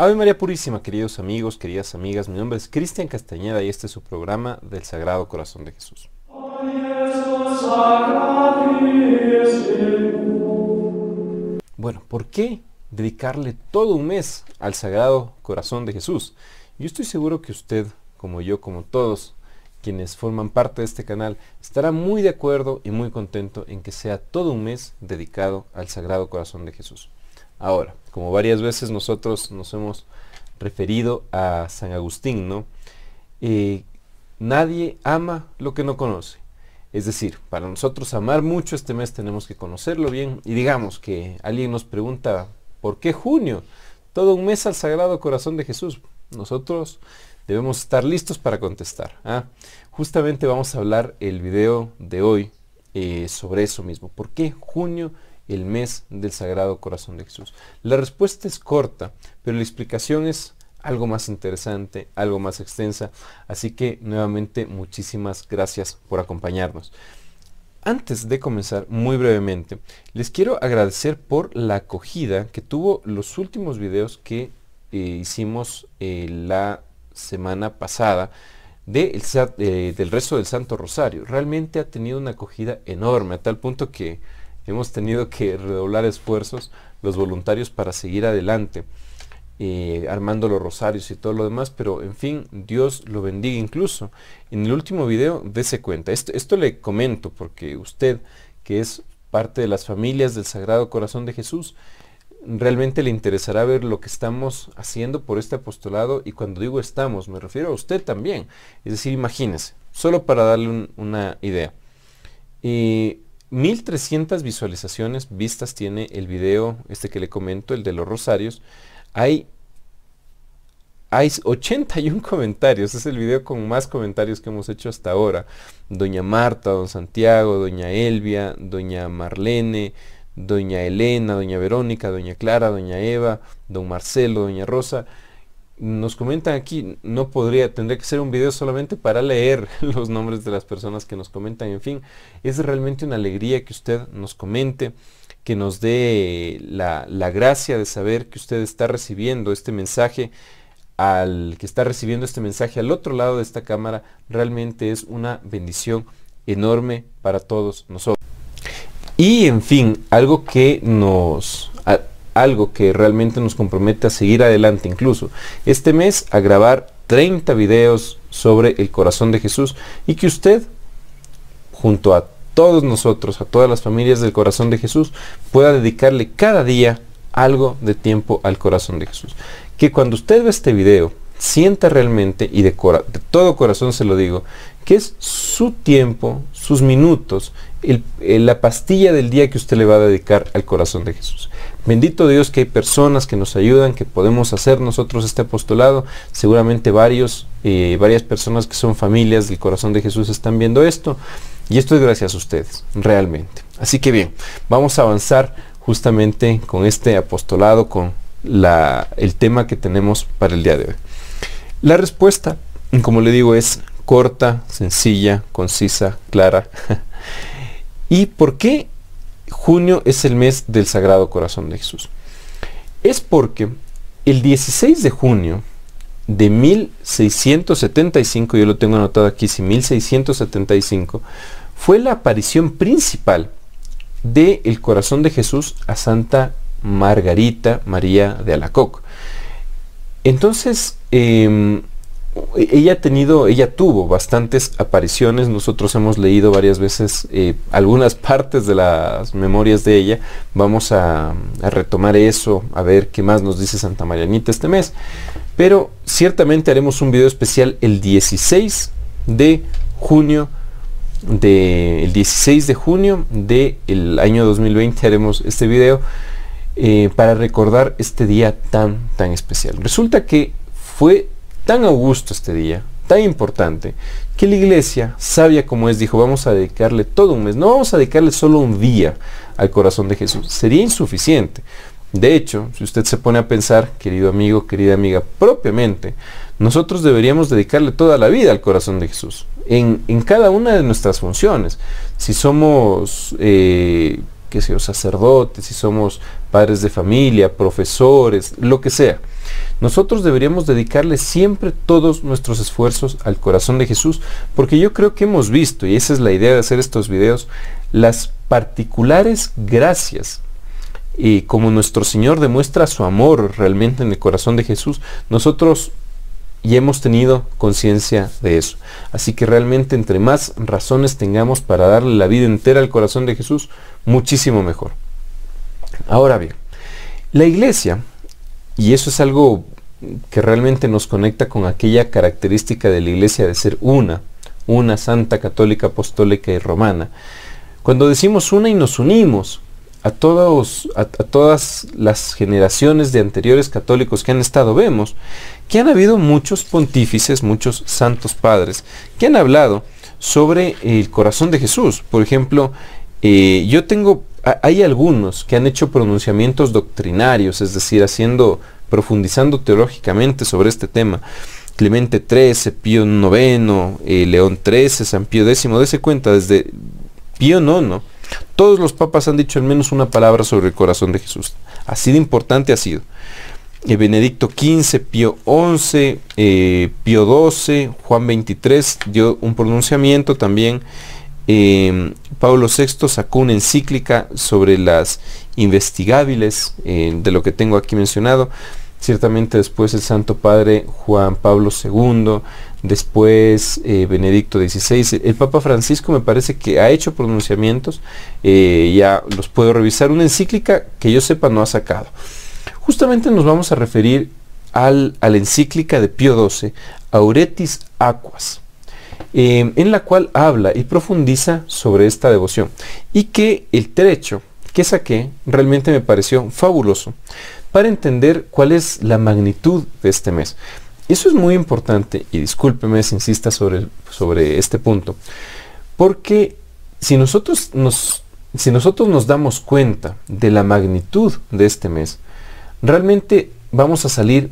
Ave María Purísima, queridos amigos, queridas amigas, mi nombre es Cristian Castañeda y este es su programa del Sagrado Corazón de Jesús. Bueno, ¿por qué dedicarle todo un mes al Sagrado Corazón de Jesús? Yo estoy seguro que usted, como yo, como todos quienes forman parte de este canal, estará muy de acuerdo y muy contento en que sea todo un mes dedicado al Sagrado Corazón de Jesús. Ahora, como varias veces nosotros nos hemos referido a San Agustín, ¿no? Nadie ama lo que no conoce. Es decir, para nosotros amar mucho este mes tenemos que conocerlo bien. Y digamos que alguien nos pregunta, ¿por qué junio? Todo un mes al Sagrado Corazón de Jesús. Nosotros debemos estar listos para contestar. Justamente vamos a hablar el video de hoy sobre eso mismo. ¿Por qué junio? El mes del Sagrado Corazón de Jesús. La respuesta es corta, pero la explicación es algo más interesante, algo más extensa, así que nuevamente muchísimas gracias por acompañarnos. Antes de comenzar, muy brevemente, les quiero agradecer por la acogida que tuvo los últimos videos que hicimos la semana pasada del rezo del Santo Rosario. Realmente ha tenido una acogida enorme, a tal punto que hemos tenido que redoblar esfuerzos los voluntarios para seguir adelante, armando los rosarios y todo lo demás, pero en fin, Dios lo bendiga. Incluso en el último video, dése cuenta, esto le comento porque usted, que es parte de las familias del Sagrado Corazón de Jesús, realmente le interesará ver lo que estamos haciendo por este apostolado, y cuando digo estamos, me refiero a usted también. Es decir, imagínese, solo para darle una idea. 1300 visualizaciones vistas tiene el video que le comento, el de los rosarios. Hay 81 comentarios, es el video con más comentarios que hemos hecho hasta ahora. Doña Marta, don Santiago, doña Elvia, doña Marlene, doña Elena, doña Verónica, doña Clara, doña Eva, don Marcelo, doña Rosa. Nos comentan aquí, tendría que ser un video solamente para leer los nombres de las personas que nos comentan. En fin, es realmente una alegría que usted nos comente, que nos dé la gracia de saber que usted está recibiendo este mensaje, al otro lado de esta cámara. Realmente es una bendición enorme para todos nosotros. Y en fin, algo que realmente nos compromete a seguir adelante, incluso este mes, a grabar 30 videos sobre el corazón de Jesús, y que usted, junto a todos nosotros, a todas las familias del corazón de Jesús, pueda dedicarle cada día algo de tiempo al corazón de Jesús. Que cuando usted ve este video, sienta realmente, y de todo corazón se lo digo, que es su tiempo, sus minutos, la pastilla del día que usted le va a dedicar al corazón de Jesús. Bendito Dios que hay personas que nos ayudan, que podemos hacer nosotros este apostolado. Seguramente varias personas que son familias del corazón de Jesús están viendo esto, y esto es gracias a ustedes, realmente. Así que bien, vamos a avanzar justamente con este apostolado, con el tema que tenemos para el día de hoy. La respuesta, como le digo, es corta, sencilla, concisa, clara. ¿Y por qué junio es el mes del Sagrado Corazón de Jesús? Es porque el 16 de junio de 1675, yo lo tengo anotado aquí, 1675, fue la aparición principal del corazón de Jesús a Santa Margarita María de Alacoque. Entonces, ella tuvo bastantes apariciones. Nosotros hemos leído varias veces algunas partes de las memorias de ella. Vamos a retomar eso, a ver qué más nos dice Santa Marianita este mes. Pero ciertamente haremos un video especial el 16 de junio del año 2020. Haremos este video para recordar este día tan especial. Resulta que fue tan augusto este día, tan importante, que la Iglesia, sabia como es, dijo: vamos a dedicarle todo un mes, no vamos a dedicarle solo un día al corazón de Jesús, sería insuficiente. De hecho, si usted se pone a pensar, querido amigo, querida amiga, propiamente, nosotros deberíamos dedicarle toda la vida al corazón de Jesús, en cada una de nuestras funciones. Si somos sacerdotes, si somos padres de familia, profesores, lo que sea, Nosotros deberíamos dedicarle siempre todos nuestros esfuerzos al corazón de Jesús, porque yo creo que hemos visto, y esa es la idea de hacer estos videos, las particulares gracias. Y como nuestro Señor demuestra su amor realmente en el corazón de Jesús, nosotros ya hemos tenido conciencia de eso. Así que realmente entre más razones tengamos para darle la vida entera al corazón de Jesús, muchísimo mejor. Ahora bien, la iglesia, y eso es algo que realmente nos conecta con aquella característica de la iglesia de ser una santa, católica, apostólica y romana. Cuando decimos una y nos unimos a todas las generaciones de anteriores católicos que han estado, vemos que han habido muchos pontífices, muchos santos padres, que han hablado sobre el corazón de Jesús. Por ejemplo, hay algunos que han hecho pronunciamientos doctrinarios, es decir, profundizando teológicamente sobre este tema. Clemente XIII, Pío IX, León XIII, San Pío X, dése cuenta, desde Pío IX, todos los papas han dicho al menos una palabra sobre el corazón de Jesús. Así de importante ha sido. Benedicto XV, Pío XI, Pío XII, Juan XXIII dio un pronunciamiento también. Pablo VI sacó una encíclica sobre las investigables, de lo que tengo aquí mencionado. Ciertamente después el Santo Padre Juan Pablo II, después Benedicto XVI, el Papa Francisco me parece que ha hecho pronunciamientos, ya los puedo revisar. Una encíclica que yo sepa no ha sacado. Justamente nos vamos a referir a la encíclica de Pío XII, Auretis Aquas, en la cual habla y profundiza sobre esta devoción, y que el trecho que saqué realmente me pareció fabuloso para entender cuál es la magnitud de este mes. Eso es muy importante, y discúlpeme si insista sobre este punto, porque si nosotros nos damos cuenta de la magnitud de este mes, realmente vamos a salir,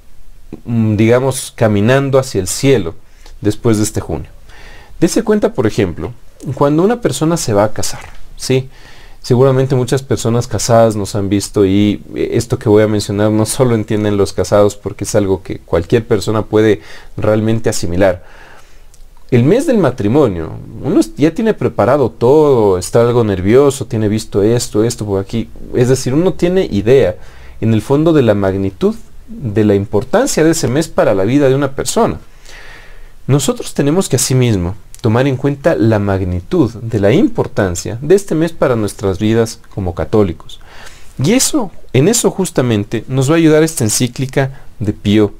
digamos, caminando hacia el cielo después de este junio. Dese cuenta, por ejemplo, cuando una persona se va a casar, ¿sí? Seguramente muchas personas casadas nos han visto, y esto que voy a mencionar no solo entienden los casados, porque es algo que cualquier persona puede realmente asimilar. El mes del matrimonio, uno ya tiene preparado todo, está algo nervioso, tiene visto esto por aquí. Es decir, uno tiene idea, en el fondo, de la magnitud, de la importancia de ese mes para la vida de una persona. Nosotros tenemos que asimismo tomar en cuenta la magnitud de la importancia de este mes para nuestras vidas como católicos. Y en eso justamente nos va a ayudar esta encíclica de Pío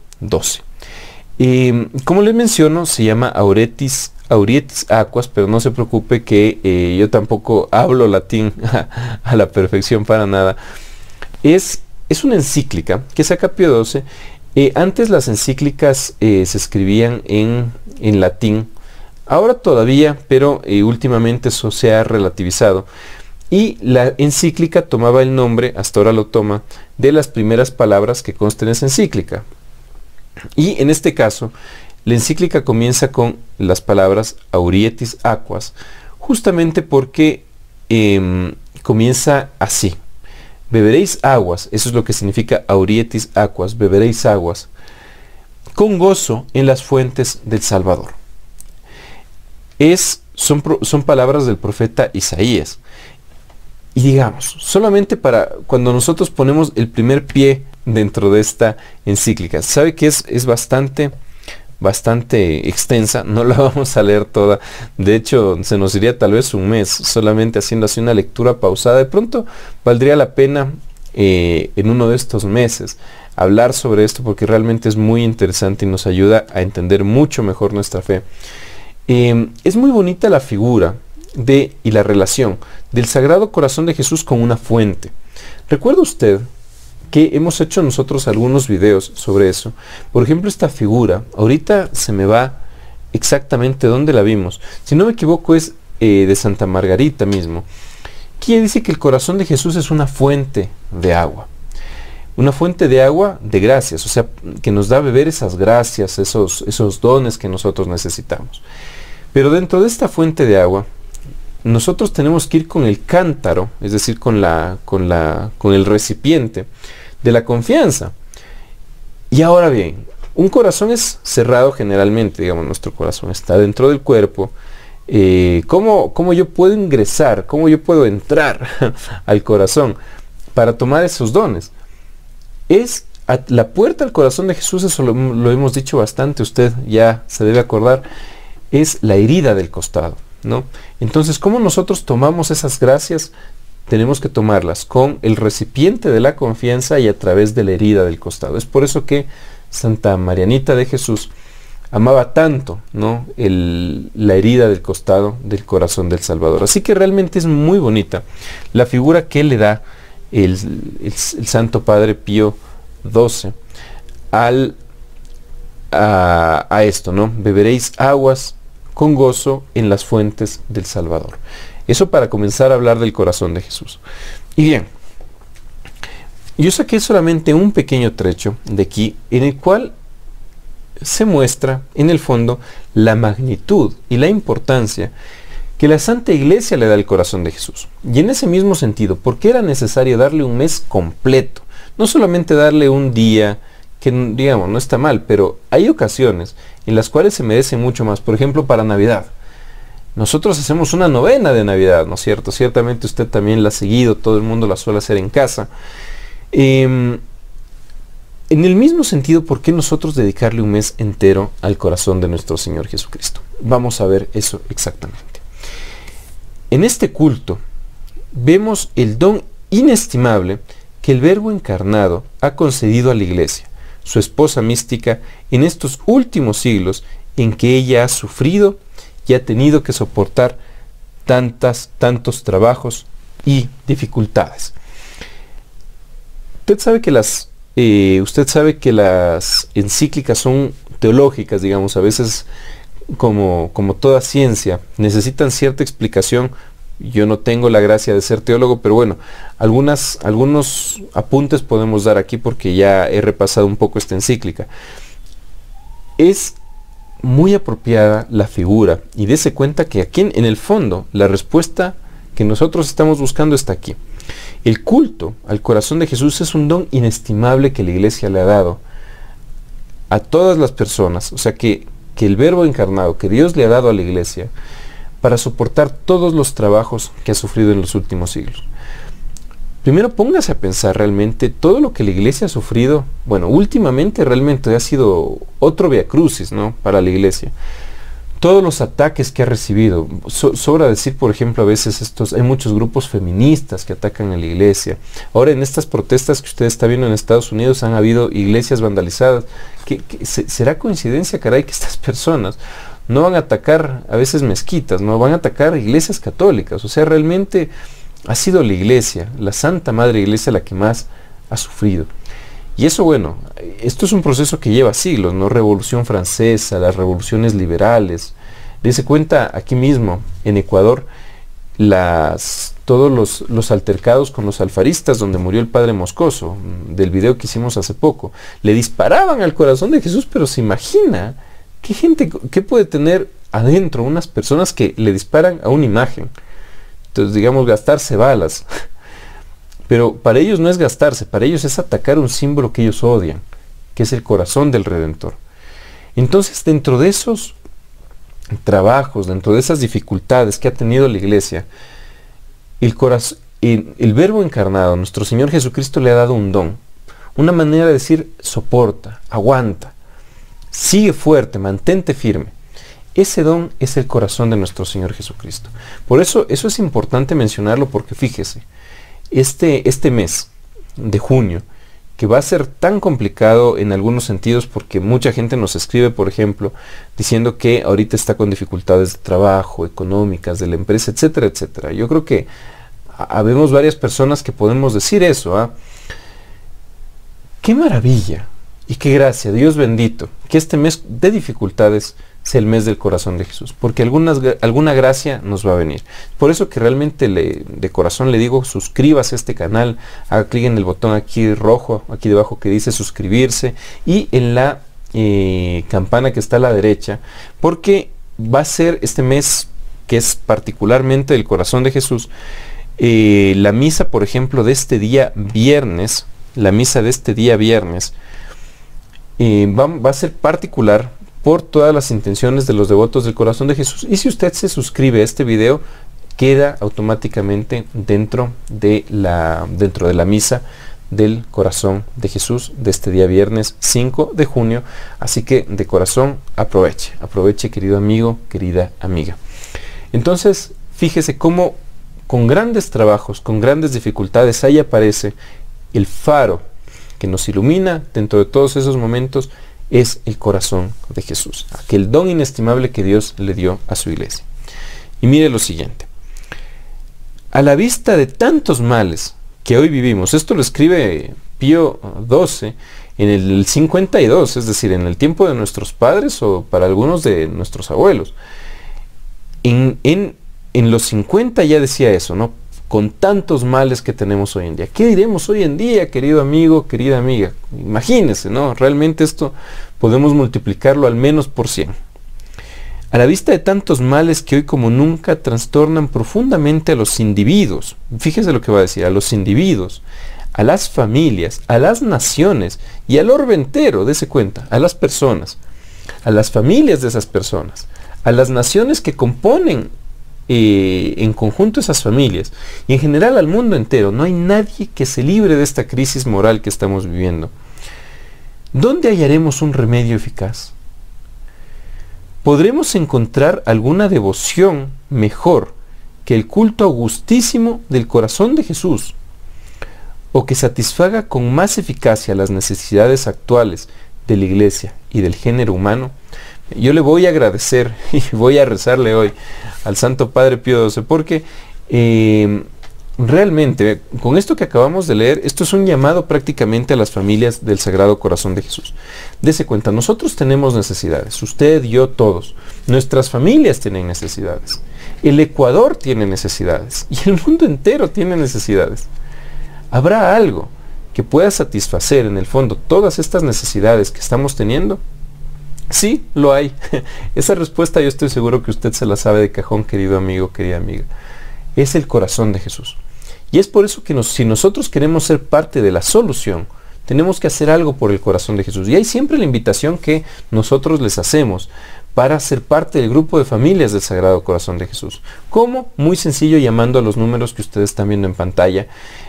XII. Como les menciono, se llama Auretis Aquas, pero no se preocupe que yo tampoco hablo latín a la perfección para nada. Es una encíclica que saca Pío XII. Antes las encíclicas se escribían en latín. Ahora todavía, pero últimamente eso se ha relativizado. Y la encíclica tomaba el nombre, hasta ahora lo toma, de las primeras palabras que constan en esa encíclica. Y en este caso, la encíclica comienza con las palabras Auretis Aquas, justamente porque comienza así. Beberéis aguas, eso es lo que significa Auretis Aquas, beberéis aguas, con gozo en las fuentes del Salvador. Son palabras del profeta Isaías. Y digamos, solamente para cuando nosotros ponemos el primer pie dentro de esta encíclica, sabe que es bastante extensa, no la vamos a leer toda. De hecho, se nos iría tal vez un mes solamente haciendo así una lectura pausada. De pronto valdría la pena en uno de estos meses hablar sobre esto, porque realmente es muy interesante y nos ayuda a entender mucho mejor nuestra fe. Es muy bonita la figura y la relación del Sagrado Corazón de Jesús con una fuente. ¿Recuerda usted que hemos hecho nosotros algunos videos sobre eso? Por ejemplo, esta figura, ahorita se me va exactamente dónde la vimos. Si no me equivoco es de Santa Margarita mismo, quien dice que el corazón de Jesús es una fuente de agua. Una fuente de agua de gracias, o sea, que nos da a beber esas gracias, esos dones que nosotros necesitamos. Pero dentro de esta fuente de agua, nosotros tenemos que ir con el cántaro, es decir, con el recipiente de la confianza. Y ahora bien, un corazón es cerrado generalmente, digamos, nuestro corazón está dentro del cuerpo. ¿Cómo yo puedo ingresar? ¿Cómo yo puedo entrar al corazón para tomar esos dones? Es la puerta al corazón de Jesús, eso lo hemos dicho bastante, usted ya se debe acordar, es la herida del costado, ¿no? Entonces, ¿cómo nosotros tomamos esas gracias? Tenemos que tomarlas con el recipiente de la confianza y a través de la herida del costado. Es por eso que Santa Marianita de Jesús amaba tanto, ¿no?, la herida del costado del corazón del Salvador. Así que realmente es muy bonita la figura que le da el Santo Padre Pío XII a esto, ¿no? Beberéis aguas con gozo en las fuentes del Salvador. Eso para comenzar a hablar del corazón de Jesús. Y bien, yo saqué solamente un pequeño trecho de aquí en el cual se muestra, en el fondo, la magnitud y la importancia que la Santa Iglesia le da al corazón de Jesús. Y en ese mismo sentido, ¿por qué era necesario darle un mes completo? No solamente darle un día, que digamos, no está mal, pero hay ocasiones en las cuales se merece mucho más. Por ejemplo, para Navidad. Nosotros hacemos una novena de Navidad, ¿no es cierto? Ciertamente usted también la ha seguido, todo el mundo la suele hacer en casa. En el mismo sentido, ¿por qué nosotros dedicarle un mes entero al corazón de nuestro Señor Jesucristo? Vamos a ver eso exactamente. En este culto vemos el don inestimable que el Verbo encarnado ha concedido a la Iglesia, su esposa mística, en estos últimos siglos en que ella ha sufrido y ha tenido que soportar tantos trabajos y dificultades. Usted sabe que las encíclicas son teológicas, digamos, a veces como toda ciencia, necesitan cierta explicación. Yo no tengo la gracia de ser teólogo, pero bueno, algunos apuntes podemos dar aquí porque ya he repasado un poco esta encíclica. Es muy apropiada la figura y dése cuenta que aquí en el fondo la respuesta que nosotros estamos buscando está aquí. El culto al corazón de Jesús es un don inestimable que la Iglesia le ha dado a todas las personas, o sea que el Verbo encarnado, que Dios le ha dado a la Iglesia para soportar todos los trabajos que ha sufrido en los últimos siglos. Primero póngase a pensar realmente todo lo que la Iglesia ha sufrido. Bueno, últimamente realmente ha sido otro vía crucis, ¿no?, para la Iglesia. Todos los ataques que ha recibido. Sobra decir, por ejemplo, a veces hay muchos grupos feministas que atacan a la Iglesia. Ahora en estas protestas que usted está viendo en Estados Unidos han habido iglesias vandalizadas. ¿Será coincidencia, caray, que estas personas no van a atacar a veces mezquitas, no van a atacar iglesias católicas? O sea, realmente ha sido la Iglesia, la Santa Madre Iglesia, la que más ha sufrido. Y eso, bueno, esto es un proceso que lleva siglos, ¿no? Revolución Francesa, las revoluciones liberales. Dese cuenta, aquí mismo, en Ecuador, todos los altercados con los alfaristas, donde murió el padre Moscoso, del video que hicimos hace poco, le disparaban al corazón de Jesús, pero se imagina qué puede tener adentro unas personas que le disparan a una imagen. Entonces, digamos, gastarse balas. Pero para ellos no es gastarse, para ellos es atacar un símbolo que ellos odian, que es el corazón del Redentor. Entonces, dentro de esos trabajos, dentro de esas dificultades que ha tenido la Iglesia, el Verbo encarnado, nuestro Señor Jesucristo, le ha dado un don, una manera de decir: soporta, aguanta, sigue fuerte, mantente firme. Ese don es el corazón de nuestro Señor Jesucristo. Por eso es importante mencionarlo, porque fíjese, este mes de junio, que va a ser tan complicado en algunos sentidos, porque mucha gente nos escribe, por ejemplo, diciendo que ahorita está con dificultades de trabajo, económicas, de la empresa, etcétera, etcétera. Yo creo que habemos varias personas que podemos decir eso, ¿ah? ¡Qué maravilla! Y qué gracia, Dios bendito, que este mes de dificultades sea el mes del corazón de Jesús, porque alguna gracia nos va a venir. Por eso que realmente de corazón le digo, suscríbase a este canal, haga clic en el botón aquí rojo, aquí debajo, que dice suscribirse, y en la campana que está a la derecha, porque va a ser este mes, que es particularmente del corazón de Jesús, la misa, por ejemplo, de este día viernes, va a ser particular por todas las intenciones de los devotos del corazón de Jesús. Y si usted se suscribe a este video, queda automáticamente dentro de la misa del corazón de Jesús de este día viernes 5 de junio. Así que de corazón aproveche, querido amigo, querida amiga. Entonces, fíjese cómo con grandes trabajos, con grandes dificultades, ahí aparece el faro que nos ilumina dentro de todos esos momentos, es el corazón de Jesús, aquel don inestimable que Dios le dio a su iglesia. Y mire lo siguiente: a la vista de tantos males que hoy vivimos, esto lo escribe Pío XII en el 52, es decir, en el tiempo de nuestros padres o para algunos de nuestros abuelos. En los 50 ya decía eso, ¿no? Con tantos males que tenemos hoy en día. ¿Qué diremos hoy en día, querido amigo, querida amiga? Imagínense, ¿no? Realmente esto podemos multiplicarlo al menos por 100. A la vista de tantos males que hoy como nunca trastornan profundamente a los individuos. Fíjese lo que va a decir: a los individuos, a las familias, a las naciones y al orbe entero, dése cuenta, a las personas, a las familias de esas personas, a las naciones que componen en conjunto esas familias y en general al mundo entero. No hay nadie que se libre de esta crisis moral que estamos viviendo. ¿Dónde hallaremos un remedio eficaz? ¿Podremos encontrar alguna devoción mejor que el culto augustísimo del corazón de Jesús, o que satisfaga con más eficacia las necesidades actuales de la iglesia y del género humano? Yo le voy a agradecer y voy a rezarle hoy al Santo Padre Pío XII, porque realmente con esto que acabamos de leer, esto es un llamado prácticamente a las familias del Sagrado Corazón de Jesús. Dese cuenta, nosotros tenemos necesidades, usted, yo, todos. Nuestras familias tienen necesidades. El Ecuador tiene necesidades y el mundo entero tiene necesidades. ¿Habrá algo que pueda satisfacer en el fondo todas estas necesidades que estamos teniendo? Sí, lo hay. Esa respuesta yo estoy seguro que usted se la sabe de cajón, querido amigo, querida amiga. Es el corazón de Jesús. Y es por eso que si nosotros queremos ser parte de la solución, tenemos que hacer algo por el corazón de Jesús. Y hay siempre la invitación que nosotros les hacemos para ser parte del grupo de familias del Sagrado Corazón de Jesús. ¿Cómo? Muy sencillo, llamando a los números que ustedes están viendo en pantalla,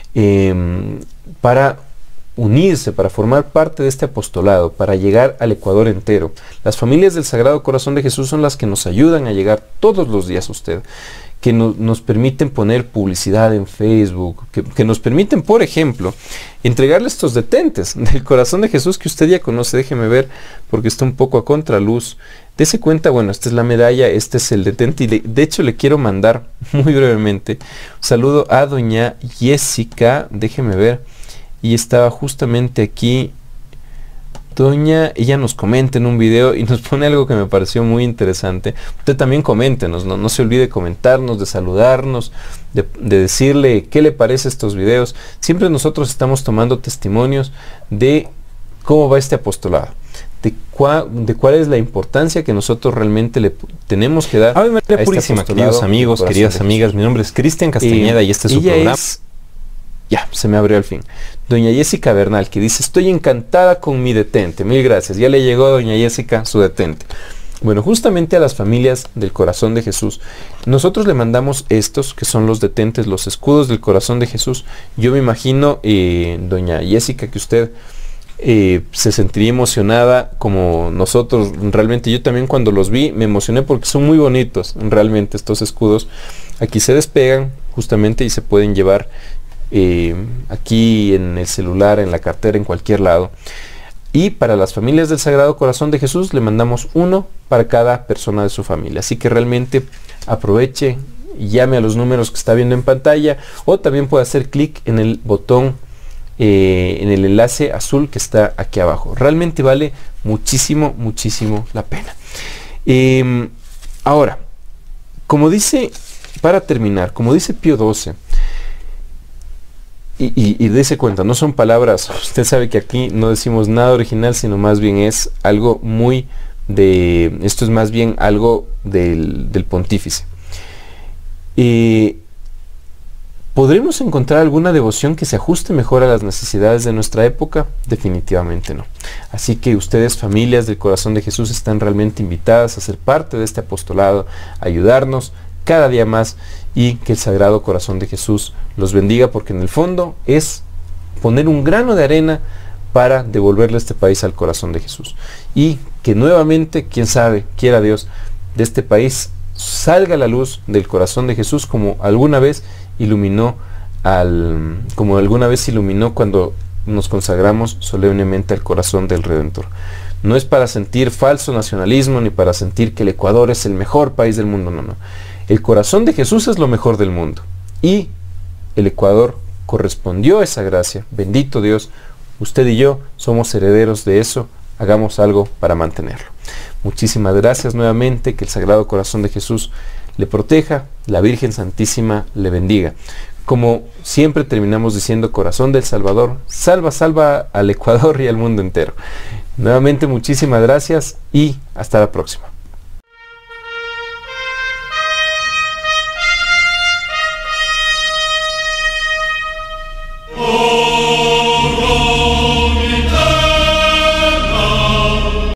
para unirse, para formar parte de este apostolado, para llegar al Ecuador entero. Las familias del Sagrado Corazón de Jesús son las que nos ayudan a llegar todos los días a usted, que nos permiten poner publicidad en Facebook, que nos permiten, por ejemplo, entregarle estos detentes del corazón de Jesús que usted ya conoce. Déjeme ver, porque está un poco a contraluz. Dese cuenta, bueno, esta es la medalla, este es el detente, y de hecho le quiero mandar muy brevemente un saludo a doña Jessica, déjeme ver, y estaba justamente aquí ella nos comenta en un video y nos pone algo que me pareció muy interesante. Usted también coméntenos, no se olvide comentarnos, de saludarnos, de decirle qué le parece estos videos. Siempre nosotros estamos tomando testimonios de cómo va este apostolado, de cuál es la importancia que nosotros realmente le tenemos que dar. Ave María Purísima, queridos amigos, queridas amigas, mi nombre es Cristian Castañeda y este es su programa. Ya, se me abrió al fin. Doña Jessica Bernal, que dice: estoy encantada con mi detente. Mil gracias. Ya le llegó, doña Jessica, su detente. Bueno, justamente a las familias del corazón de Jesús, nosotros le mandamos estos, que son los detentes, los escudos del corazón de Jesús. Yo me imagino, doña Jessica, que usted se sentiría emocionada como nosotros. Realmente yo también cuando los vi me emocioné porque son muy bonitos. Realmente estos escudos aquí se despegan justamente y se pueden llevar aquí en el celular, en la cartera, en cualquier lado. Y para las familias del Sagrado Corazón de Jesús le mandamos uno para cada persona de su familia. Así que realmente aproveche, llame a los números que está viendo en pantalla, o también puede hacer clic en el botón, en el enlace azul que está aquí abajo. Realmente vale muchísimo, muchísimo la pena. Ahora, como dice, para terminar, como dice Pío XII, y dése cuenta, no son palabras, usted sabe que aquí no decimos nada original, sino más bien es algo muy esto es más bien algo del pontífice. ¿Podremos encontrar alguna devoción que se ajuste mejor a las necesidades de nuestra época? Definitivamente no. Así que ustedes, familias del Corazón de Jesús, están realmente invitadas a ser parte de este apostolado, a ayudarnos cada día más, y que el Sagrado Corazón de Jesús los bendiga, porque en el fondo es poner un grano de arena para devolverle este país al Corazón de Jesús. Y que nuevamente, quién sabe, quiera Dios, de este país salga la luz del Corazón de Jesús como alguna vez iluminó cuando nos consagramos solemnemente al corazón del Redentor. No es para sentir falso nacionalismo ni para sentir que el Ecuador es el mejor país del mundo, no. El Corazón de Jesús es lo mejor del mundo y el Ecuador correspondió a esa gracia. Bendito Dios, usted y yo somos herederos de eso. Hagamos algo para mantenerlo. Muchísimas gracias nuevamente, que el Sagrado Corazón de Jesús le proteja, la Virgen Santísima le bendiga. Como siempre terminamos diciendo, Corazón del Salvador, salva al Ecuador y al mundo entero. Nuevamente muchísimas gracias y hasta la próxima.